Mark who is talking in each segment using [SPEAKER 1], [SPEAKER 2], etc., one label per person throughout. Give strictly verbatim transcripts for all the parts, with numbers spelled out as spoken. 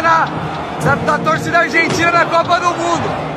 [SPEAKER 1] na, da, da torcida argentina na Copa do Mundo.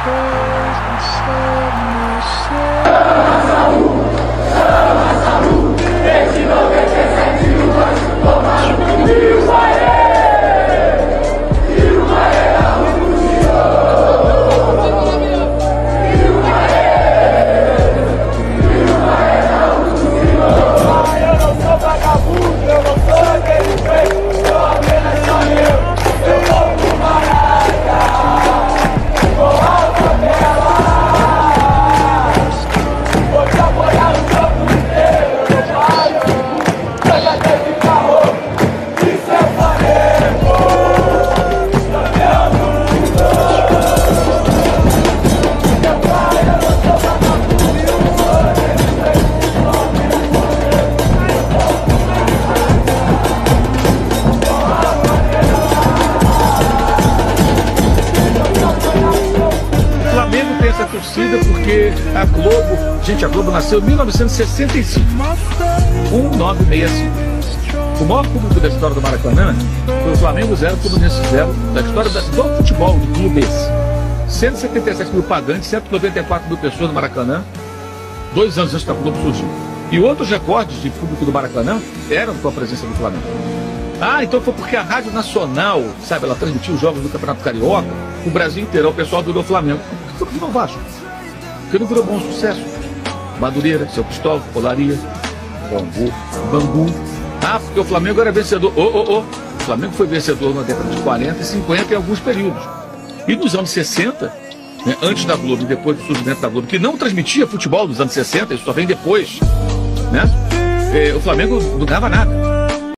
[SPEAKER 2] Essa torcida porque a Globo, gente, a Globo nasceu em mil novecentos e sessenta e cinco, mil novecentos e sessenta e cinco. O maior público da história do Maracanã foi o Flamengo zero, Fluminense zero, da história do futebol de clube esse. cento e setenta e sete mil pagantes, cento e noventa e quatro mil pessoas no Maracanã, dois anos antes da Globo surgiu. E outros recordes de público do Maracanã eram com a presença do Flamengo. Ah, então foi porque a Rádio Nacional, sabe, ela transmitiu os jogos do Campeonato Carioca, o Brasil inteiro, o pessoal virou Flamengo. Por que virou Vasco? Porque não virou bom sucesso. Madureira, Seu Cristóvão, Olaria, Bangu, Bangu. Ah, porque o Flamengo era vencedor. Ô, ô, ô. O Flamengo foi vencedor na década de quarenta e cinquenta em alguns períodos. E nos anos sessenta, né, antes da Globo e depois do surgimento da Globo, que não transmitia futebol nos anos sessenta, isso só vem depois, né? É, o Flamengo não ganhava nada.